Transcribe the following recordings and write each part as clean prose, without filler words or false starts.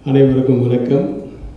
அனைவருக்கும் வணக்கம்.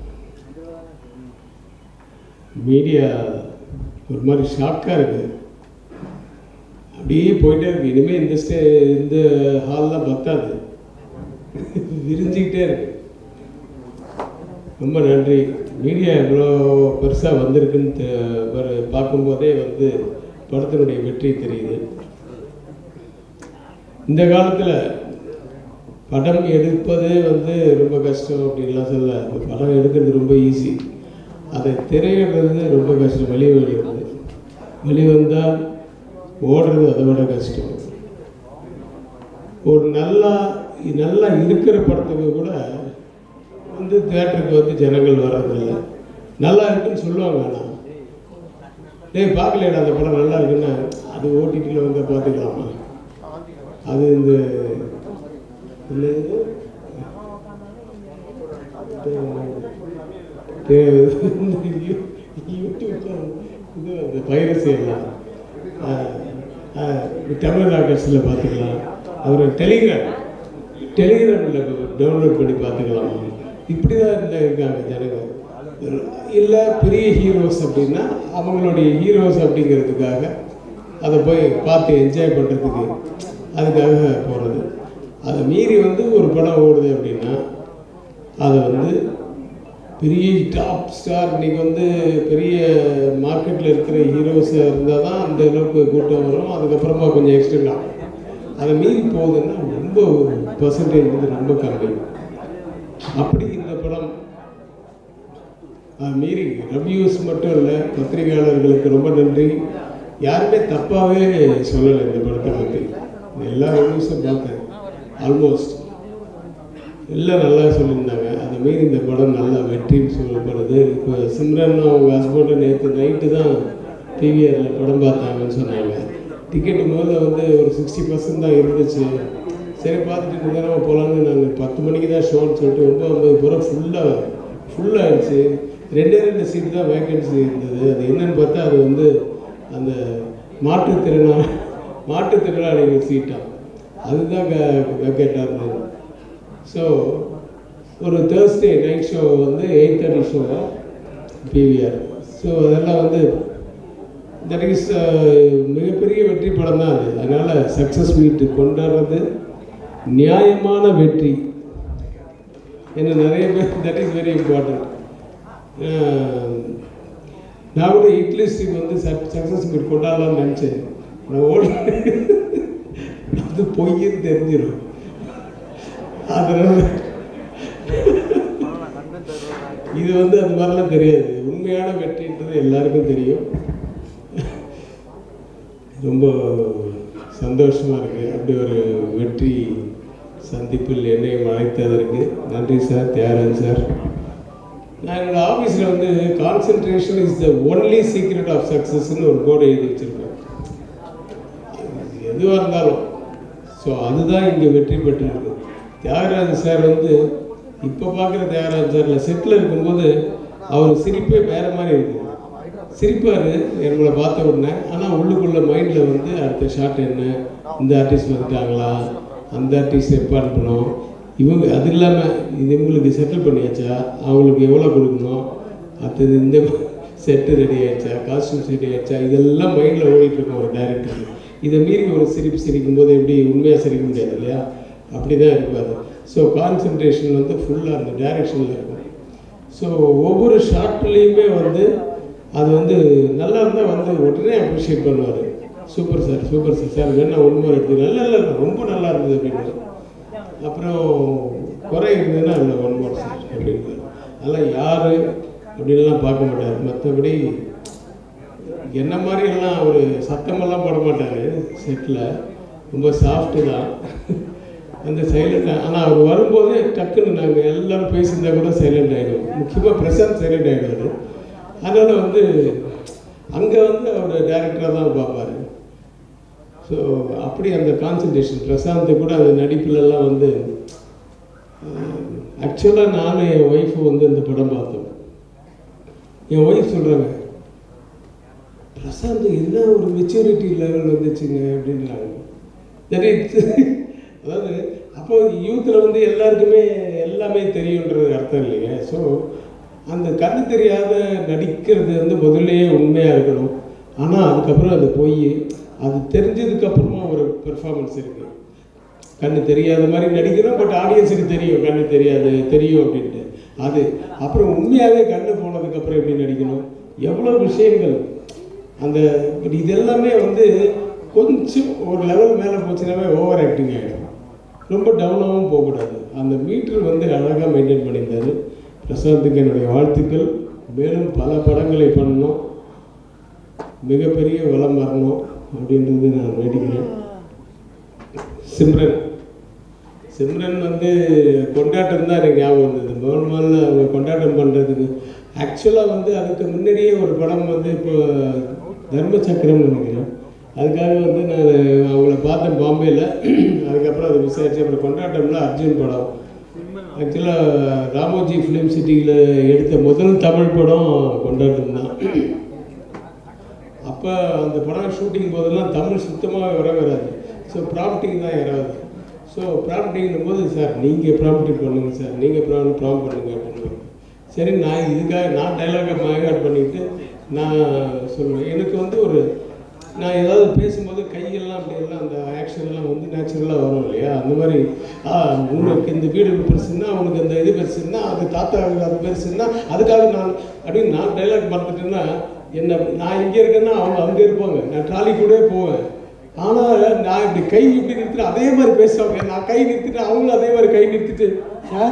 மீடியா ஒரு மாதிரி ஷாக்காக இருக்குது, அப்படியே போயிட்டே இருக்குது. இனிமேல் இந்த ஹால்லாம் பத்தாது, விரிஞ்சிக்கிட்டே இருக்கு. ரொம்ப நன்றி. மீடியா எவ்வளோ பெருசாக வந்திருக்குன்னு பார்க்கும்போதே படத்தினுடைய வெற்றி தெரியுது. இந்த காலத்தில் படம் எடுப்பதே ரொம்ப கஷ்டம் அப்படின்லாம் சொல்ல. படம் எடுக்கிறது ரொம்ப ஈஸி, அதை திரையிடுறது ரொம்ப கஷ்டம். வெளிவந்தால் ஓடுறது அதை விட கஷ்டம். ஒரு நல்லா இருக்கிற படத்துக்கு கூட தியேட்டருக்கு ஜனங்கள் வர்றதில்லை. நல்லா இருக்குன்னு சொல்லுவாங்க, ஆனால் பார்க்கலையா அந்த படம் நல்லா இருக்குன்னா அது ஓடிடியில் பார்த்துக்கலாமா? அது இந்த இது பைரசி எல்லாம் தமிழ் ஆக்கர்ஸில் பார்த்துக்கலாம். அப்புறம் டெலிகிராமில் டவுன்லோட் பண்ணி பார்த்துக்கலாம். இப்படி தான் இருக்காங்க ஜனங்கள். இல்லை பெரிய ஹீரோஸ் அப்படின்னா அவங்களுடைய ஹீரோஸ் அப்படிங்கிறதுக்காக அதை போய் பார்த்து என்ஜாய் பண்ணுறதுக்கு அதுக்காக போகிறது. அதை மீறி ஒரு படம் ஓடுது அப்படின்னா அதை பெரிய டாப் ஸ்டார் இன்றைக்கி பெரிய மார்க்கெட்டில் இருக்கிற ஹீரோஸாக இருந்தால் தான் அந்த அளவுக்கு கூட்டம் வரும். அதுக்கப்புறமா கொஞ்சம் எக்ஸ்டெண்ட் ஆகும். அதை மீறி போகுதுன்னா ரொம்ப பர்சன்டேஜ் ரொம்ப கம்மி. அப்படி இந்த படம் மீறி ரிவ்யூஸ் மட்டும் இல்லை, பத்திரிகையாளர்களுக்கு ரொம்ப நன்றி. யாருமே தப்பாகவே சொல்லலை இந்த படத்தை பற்றி. எல்லா ரிவ்யூஸும் பார்த்தேன், ஆல்மோஸ்ட் எல்லாம் நல்லா சொல்லியிருந்தாங்க. அதை மீறி இந்த படம் நல்லா வெற்றின்னு சொல்லப்படுது. இப்போ சிம்ரன் அவங்க ஹஸ்பண்டை நேற்று நைட்டு தான் டிவிஆரில் படம் பார்த்தாங்கன்னு சொன்னாங்க. டிக்கெட்டு முதல்ல ஒரு 60% தான் இருந்துச்சு. சரி பார்த்துட்டு நிதானமாக போகலான்னு நாங்கள் 10 மணிக்கு தான் ஷோன்னு சொல்லிட்டு 9:50 ஃபுல்லாகிடுச்சு. 2 சீட்டு தான் வேக்கன்சி இருந்தது. அது என்னன்னு பார்த்தா அது அந்த மாற்றுத்திறனாளிகள் சீட்டாக அதுதான் வேக்கேட்டாக இருந்தது. ஸோ ஒரு Thursday night show 8:30 show PVR. So அதெல்லாம் தட் இஸ் மிகப்பெரிய வெற்றி படம் தான் அது. அதனால் சக்ஸஸ் மீட்டு கொண்டாடுறது நியாயமான வெற்றி. ஏன்னா நிறைய பேர் தட் இஸ் வெரி இம்பார்ட்டன்ட். நான் கூட இட்லிஸ்ட்டுக்கு சக்ஸஸ் மீட் கொண்டாடலாம்னு நினச்சேன். நான் அது பொய்ன்னு தெரிஞ்சிடும். அதனால் இது அது மாதிரிலாம் தெரியாது. உண்மையான வெற்றின்றது எல்லாருக்கும் தெரியும். ரொம்ப சந்தோஷமாக இருக்குது. அப்படி ஒரு வெற்றி சந்திப்பில் என்னையும் அழைத்ததற்கு நன்றி சார், தியாகராஜன் சார். நான் என்னோடய ஆஃபீஸில் concentration is the only secret of சக்ஸஸ்ன்னு ஒரு போர்டு எழுதி வச்சுருக்கேன், எதுவாக இருந்தாலும். ஸோ அதுதான் இங்கே வெற்றி பெற்றிருக்கு. தியாகராஜன் சார் இப்போ பார்க்குற தியாகராஜன் சாரில் செட்டில் இருக்கும்போது அவர் சிரிப்பே வேறு மாதிரி இருக்குது. சிரிப்பார் என்னை பார்த்த உடனே. ஆனால் உள்ளுக்குள்ள மைண்டில் அடுத்த ஷாட் என்ன, இந்த ஆர்டிஸ்ட் வந்துட்டாங்களா, அந்த ஆர்டிஸ்ட் எப்போ அனுப்பணும், அது இல்லாமல் இவங்களுக்கு செட்டில் பண்ணியாச்சா, அவங்களுக்கு எவ்வளோ கொடுக்கணும், அடுத்தது இந்த செட்டு ரெடி ஆகிடுச்சா, காஸ்டியூம்ஸ் ரெடி ஆகிடுச்சா, இதெல்லாம் மைண்டில் ஓடிட்டுருக்கோம் ஒரு டைரக்டருக்கு. இதை மீறி ஒரு சிரிக்கும்போது எப்படி உண்மையாக சிரிக்க முடியாது இல்லையா? அப்படி தான் இருக்காது. ஸோ கான்சன்ட்ரேஷன் ஃபுல்லாக அந்த டைரெக்ஷனில் இருக்கும். ஸோ ஒவ்வொரு ஷார்ட்லேயுமே அது நல்லா இருந்தால் உடனே அப்ரிஷியேட் பண்ணுவார். சூப்பர் சார் சார் வேணா ஒன்று எடுத்து நல்லா இல்லை ரொம்ப நல்லா இருந்தது அப்படின்னு. அப்புறம் குறை இருந்ததுன்னா இல்லை 1 more சார் அப்படின்னு. அதெல்லாம் யார் அப்படின்லாம் பார்க்க மாட்டார். மற்றபடி என்ன மாதிரியெல்லாம் ஒரு சத்தமெல்லாம் போட மாட்டார் செட்டில். ரொம்ப சாஃப்ட்டு தான், சைலண்டாக. ஆனால் அவர் வரும்போதே டக்குன்னு நாங்கள் எல்லோரும் பேசியிருந்தால் கூட சைலண்ட் ஆகிடும். முக்கியமாக பிரசாந்த் சைலண்ட் ஆகிடுவார். அதனால் அங்கே அவர் டைரக்டராக தான் பார்ப்பார். ஸோ அப்படி அந்த கான்சன்ட்ரேஷன் பிரசாந்த் கூட அந்த நடிப்புலலாம் ஆக்சுவலாக நானும் என் ஒய்ஃபு இந்த படம் பார்த்தோம். என் ஒய்ஃப் சொல்கிறாங்க, பிரசாந்த் என்ன ஒரு மெச்சூரிட்டி லெவல் வந்துச்சுங்க அப்படின்றாங்க. தட் இஸ் அதாவது அப்போது யூத்தில் வந்து எல்லாருக்குமே எல்லாமே தெரியுன்றது அர்த்தம் இல்லைங்க. ஸோ அந்த கண்ணு தெரியாத நடிக்கிறது வந்து முதல்லையே உண்மையாக இருக்கணும். ஆனால் அதுக்கப்புறம் அது போய் அது தெரிஞ்சதுக்கப்புறமா ஒரு பெர்ஃபார்மன்ஸ் இருக்குது. கண்ணு தெரியாத மாதிரி நடிக்கிறோம், பட் ஆடியன்ஸுக்கு தெரியும் கண்ணு தெரியாது தெரியும் அப்படின்ட்டு. அது அப்புறம் உண்மையாகவே கண்ணு போனதுக்கப்புறம் எப்படி நடிக்கணும், எவ்வளோ விஷயங்கள் அந்த இது எல்லாமே வந்து கொஞ்சம் ஒரு லெவல் மேலே போச்சுனாவே ஓவர் ஆக்டிங் ஆகிடும். ரொம்ப டவுனாகவும் போகக்கூடாது. அந்த மீட்டர் வந்து அழகாக மெயின்டைன் பண்ணியிருந்தார். பிரசாந்துக்கு என்னுடைய வாழ்த்துக்கள். மேலும் பல படங்களை பண்ணணும், மிகப்பெரிய வளம் வரணும் அப்படின்றது நான் வேண்டிக்கிறேன். சிம்ரன் வந்து கொண்டாட்டம் தான் எனக்கு ஞாபகம் வந்தது. முதல்ல அவங்க கொண்டாட்டம் பண்ணுறதுக்கு ஆக்சுவலாக வந்து அதுக்கு முன்னாடியே ஒரு படம் வந்து இப்போ தர்மசக்கரம்னு நினைக்கிறேன், அதுக்காக வந்து நான் அவங்கள பார்த்தேன் பாம்பேயில். அதுக்கப்புறம் அதை விசாரிச்சு அப்புறம் கொண்டாட்டம்னா அர்ஜுன் படம். ஆக்சுவலாக ராமோஜி ஃபிலிம் சிட்டியில் எடுத்த முதல் தமிழ் படம் கொண்டாட்டம் தான். அப்போ அந்த படம் ஷூட்டிங் போதெல்லாம் தமிழ் சுத்தமாக வராது. ஸோ ப்ராம்ப்டிங் தான் யாராவது. ஸோ ப்ராம்ப்டிங்கும் போது சார் நீங்கள் ப்ராம்ப்டிங் பண்ணுங்கள் சார், நீங்கள் ப்ராம்ப்ட் பண்ணுங்கள் அப்படின்னு. சரி, நான் இதுக்காக நான் டைலாகை மேகாட் பண்ணிவிட்டு நான் சொல்லுவேன். எனக்கு வந்து ஒரு நான் ஏதாவது பேசும்போது கையெல்லாம் அப்படியெல்லாம் அந்த ஆக்ஷன்லாம் வந்து நேச்சுரலாக வரும் இல்லையா. அந்த மாதிரி உனக்கு இந்த வீடு பெருசுன்னா, அவனுக்கு அந்த இது பெருசுன்னா, அது தாத்தா அது பெருசுன்னா, அதுக்காக நான் அப்படின்னு நான் டைலாக் பார்த்துட்டேன்னா என்ன, நான் இங்கே இருக்கேன்னா அவங்க அங்கே இருப்பாங்க, நான் ட்ராலி கூட போவேன். ஆனால் நான் இப்படி கை இப்படி நிறுத்திட்டு அதே மாதிரி பேசுவாங்க. நான் கை நிறுத்திட்டு அவங்களும் அதே மாதிரி கை நிறுத்திட்டு சார்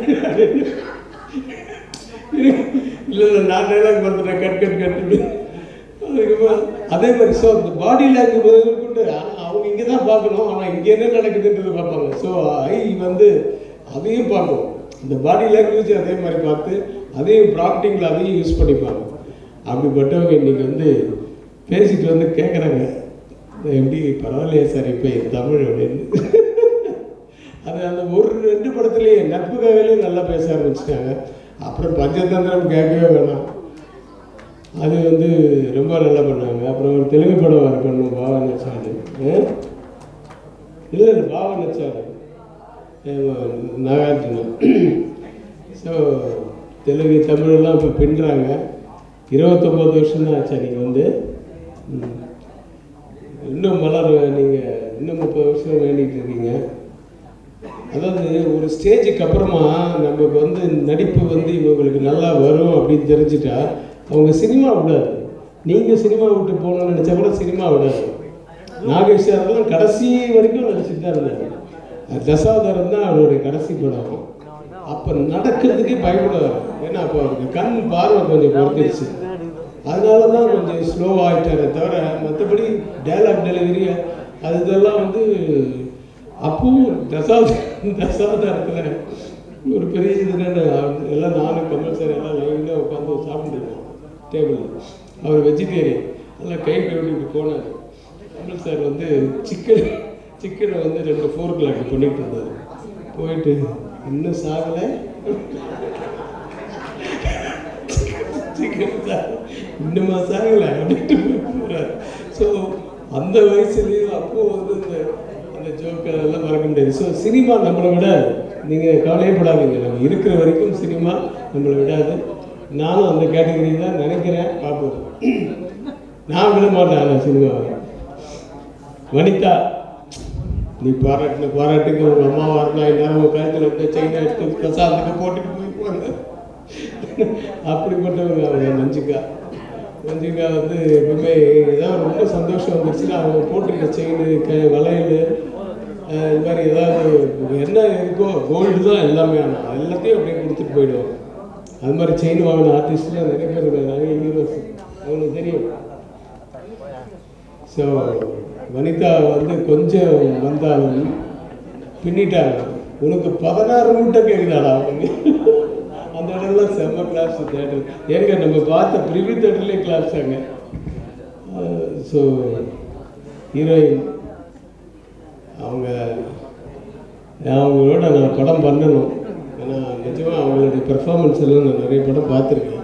இல்லை நான் டைலாக் பார்த்துட்டேன் கட்டு அதுக்கப்புறம் அதே மாதிரி. ஸோ அந்த பாடி லாங்குவேஜ் கொண்டு அவங்க இங்கே தான் பார்க்கணும், ஆனால் இங்கே என்ன நடக்குதுன்றது பார்ப்பாங்க. ஸோ ஐ வந்து அதையும் பார்க்கும், இந்த பாடி லாங்குவேஜ் அதே மாதிரி பார்த்து அதையும் ப்ராக்டிங்கில் அதையும் யூஸ் பண்ணிப்பாங்க. அப்படிப்பட்டவங்க இன்றைக்கி வந்து பேசிட்டு வந்து கேட்குறாங்க, எப்படி பரவாயில்லையா சார் இப்போ தமிழ் அப்படின்னு. அது அந்த ஒரு 2 படத்துலேயே நட்புக்காகவே நல்லா பேச ஆரம்பிச்சிட்டாங்க. அப்புறம் பஞ்சதந்திரம் கேட்கவே வேணாம், அது வந்து ரொம்ப நல்லா பண்ணாங்க. அப்புறம் ஒரு தெலுங்கு படம் வர பண்ணுவோம், பாவா நச்சாடு. இல்லை பாவா நச்சாடு நாகார்ஜுனா. ஸோ தெலுங்கு தமிழெல்லாம் இப்போ பின்னுறாங்க. 29 வருஷம் தான் ஆச்சா நீங்கள் வந்து இன்னும் மலர், நீங்கள் இன்னும் 30 வருஷம் வேண்டிகிட்டு இருக்கீங்க. அதாவது ஒரு ஸ்டேஜுக்கு அப்புறமா நமக்கு வந்து நடிப்பு வந்து இவங்களுக்கு நல்லா வரும் அப்படின்னு தெரிஞ்சுட்டா அவங்க சினிமா விடாது. நீங்கள் சினிமா விட்டு போகணும்னு நினச்சா கூட சினிமா விடாது. நாகேஷ் சார்லாம் கடைசி வரைக்கும் நடிச்சுட்டு தான் இருந்தார். தசாவதாரம் தான் அவருடைய கடைசி படம். அப்போ நடக்கிறதுக்கே பயப்படுவார், ஏன்னா அப்போ அவருக்கு கண் பார்வை கொஞ்சம் குறைஞ்சிருச்சு. அதனால தான் கொஞ்சம் ஸ்லோவாகிட்டாரே தவிர மற்றபடி டைலாக் டெலிவரி அது இதெல்லாம் வந்து அப்பவும் தசாவதாரத்தில் ஒரு பெரிய இதுன்னு எல்லாம் நானும் கமல் சார் எல்லாம் லைனில் உட்காந்து சாப்பிட்டுருக்கோம் டேபிளில். அவர் வெஜிடேரியன், எல்லாம் கை கழுவிட்டு போனார். கமல் சார் வந்து சிக்கனை வந்து 2 ஃபோர்க்கில் அப்படி பண்ணிட்டு இருந்தார். போயிட்டு இன்னும் சாகலை, சிக்கன் இன்னுமா சாகலை அப்படின்ட்டு போகிறார். ஸோ அந்த வயசுலேயும் அப்போது வந்து அந்த ஜோக்கை எல்லாம் மறக்க முடியாது. ஸோ சினிமா நம்மளை விட, நீங்கள் கவலையப்படாதீங்க, நம்ம இருக்கிற வரைக்கும் சினிமா நம்மளை விடாது. நானும் அந்த கேட்டகரி தான் நினைக்கிறேன், பார்ப்போம். நான் விட மாட்டேன் அந்த சினிமாவை. வனிதா, நீ பாராட்டுக்கு உங்கள் அம்மா வரலாம், எல்லாரும் கழுத்தில் விட்டு செயினை எடுத்து பிரசாந்துக்கு போட்டுட்டு போயிருப்பாங்க. அப்படிப்பட்டவங்க அவங்க மஞ்சிகா வந்து எப்பவுமே ஏதாவது ரொம்ப சந்தோஷம் வந்துருச்சுன்னா அவங்க போட்டிருக்க செயின் வளையல் இது மாதிரி ஏதாவது என்ன இருக்கோ கோல்டு தான் எல்லாமே, ஆனால் எல்லாத்தையும் அப்படியே கொடுத்துட்டு போயிடுவாங்க. அது மாதிரி செயின் வாங்கின ஆர்டிஸ்ட்லாம் நிறைய பேர் இருக்காங்க, நிறைய ஹீரோஸ், அவங்களுக்கு தெரியும். ஸோ வனிதா வந்து கொஞ்சம் வந்தாலும் பின்னிட்டாங்க. உனக்கு 16 மூட்டை கேட்குதாடா அவங்க. அந்த இடம்லாம் செம்ம கிளாஸ் தேட்டர். ஏங்க நம்ம பார்த்த ப்ரிவியூ தேட்டர்லேயே கிளாஸ் ஆங்க. ஸோ ஹீரோயின் அவங்களோட நான் படம் பண்ணணும். ஏன்னா நிஜமாக அவங்களுடைய பெர்ஃபார்மன்ஸ் எல்லாம் நான் நிறைய படம் பார்த்துருக்கேன்.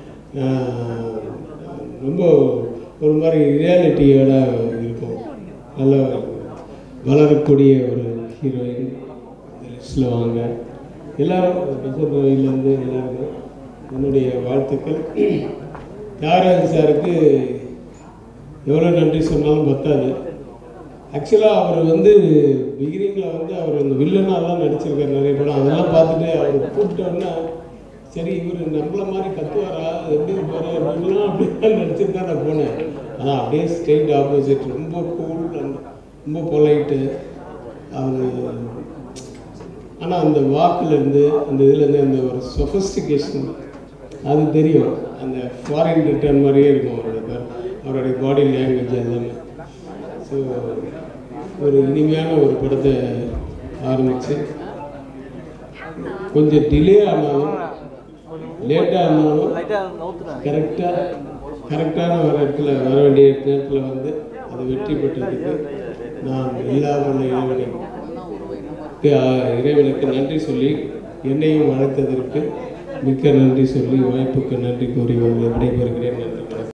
ரொம்ப ஒரு மாதிரி ரியாலிட்டியோட இருக்கும், நல்ல வளரக்கூடிய ஒரு ஹீரோயின். லிஸ்ட்டில் வாங்க. எல்லோரும் பிரஷர் ரவிலேருந்து எல்லாருக்கும் என்னுடைய வாழ்த்துக்கள். தியாகராஜன் சாருக்கு எவ்வளோ நன்றி சொன்னாலும் பத்தாது. ஆக்சுவலாக அவர் வந்து பிகினிங்கில் வந்து அவர் அந்த வில்லனாலாம் நடிச்சிருக்காரு நிறைய படம். அதெல்லாம் பார்த்துட்டு அவர் கூப்பிட்டோன்னா சரி இவர் நம்மள மாதிரி கத்துவாரா எப்படி இருப்பார் அப்படின்லாம் அப்படிலாம் நடிச்சுட்டு தான் நான் போனேன். ஆனால் அப்படியே ஸ்ட்ரெயிட் ஆப்போசிட், ரொம்ப கூல் அண்ட் ரொம்ப பொலைட்டு அவங்க. ஆனால் அந்த வாக்குலேருந்து அந்த இதுலேருந்து அந்த ஒரு சொஃபிஸ்டிகேஷன் அது தெரியும். அந்த ஃபாரின் ரிட்டர்ன் மாதிரியே இருக்கும் அவருடைய பாடி லாங்குவேஜ் எல்லாமே. ஸோ ஒரு இனிமையான ஒரு படத்தை ஆரம்பித்து கொஞ்சம் டிலே ஆனாலும் லேட்டாக ஆனாலும் கரெக்டான வர இடத்துல வர வேண்டிய நேரத்தில் வந்து அது வெற்றி பெற்றதுக்கு நான் எல்லா இறைவனுக்கு நன்றி சொல்லி என்னையும் அழைத்ததற்கு மிக்க நன்றி சொல்லி வாய்ப்புக்கு நன்றி கூறி விடைபெறுகிறேன். நன்றி.